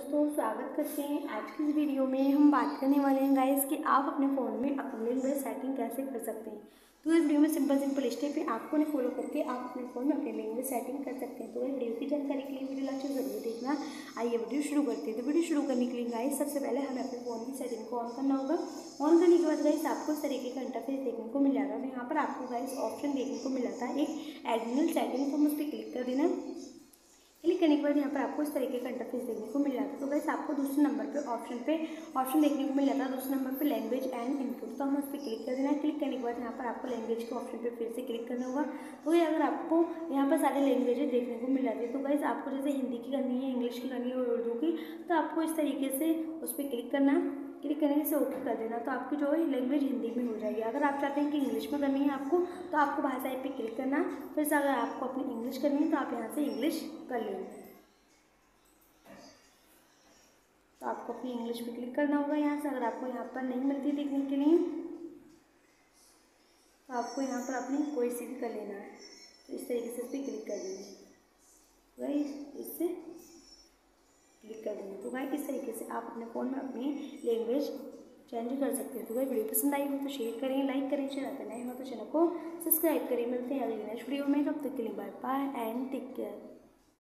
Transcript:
दोस्तों, स्वागत करते हैं। आज की इस वीडियो में हम बात करने वाले हैं गाइस कि आप अपने फ़ोन में अपनी लैंग्वेज सेटिंग कैसे कर सकते हैं। तो इस वीडियो में सिंपल स्टेप है, आपको उन्हें फॉलो करके आप अपने फ़ोन में अपनी लैंग्वेज सेटिंग कर सकते हैं। तो इस वीडियो की जानकारी के लिए वीडियो लास्ट जरूर देखना। आइए वीडियो शुरू करते हैं। तो वीडियो शुरू करने के लिए गाइस सबसे पहले हमें अपने फ़ोन की सेटिंग को ऑन करना होगा। ऑन करने के बाद गाइस आपको इस तरीके का इंटरफेस देखने को मिल जाएगा। तो यहाँ पर आपको गाइस ऑप्शन देखने को मिल जाता है एक एडिशनल सेटिंग, तो हम उस पर क्लिक कर देना। क्लिक करने के बाद यहाँ पर आपको इस तरीके का इंटरफेस देखने को मिल जाता है। तो गाइस आपको दूसरे नंबर पे ऑप्शन देखने को मिल जाता है। दूसरे नंबर पे लैंग्वेज एंड इनपुट, तो हम उस पर क्लिक कर देना है। क्लिक करने के बाद यहाँ पर आपको लैंग्वेज के ऑप्शन पे फिर से क्लिक करना होगा। तो ये अगर आपको यहाँ पर सारे लैंग्वेजेस देखने को मिल जाती है, तो गाइस आपको जैसे हिंदी की करनी है, इंग्लिश की करनी है और उर्दू की, तो आपको इस तरीके से उस पर क्लिक करना है। क्लिक करने से ओके कर देना, तो आपकी जो है लैंग्वेज हिंदी में हो जाएगी। अगर आप चाहते हैं कि इंग्लिश में करनी है आपको, तो आपको भाषा पे क्लिक करना। फिर से अगर आपको अपनी इंग्लिश करनी है तो आप यहाँ से इंग्लिश कर लेंगे। तो आपको अपनी इंग्लिश पे क्लिक करना होगा यहाँ से। अगर आपको यहाँ पर नहीं मिलती देखने के लिए, तो आपको यहाँ पर अपनी कोई सी भी कर लेना है। तो इस तरीके से इस पर क्लिक कर देंगे, गाइस इससे क्लिक कर देंगे। तो गाइस इस तरीके से आप अपने फ़ोन में अपनी लैंग्वेज चेंज कर सकते हैं। तो गाइस वीडियो पसंद आई हो तो शेयर करें, लाइक करें, चैनल पर नए हो तो चैनल को सब्सक्राइब करें। मिलते हैं अगली नेक्स्ट वीडियो में, तब तक के लिए bye bye and take care.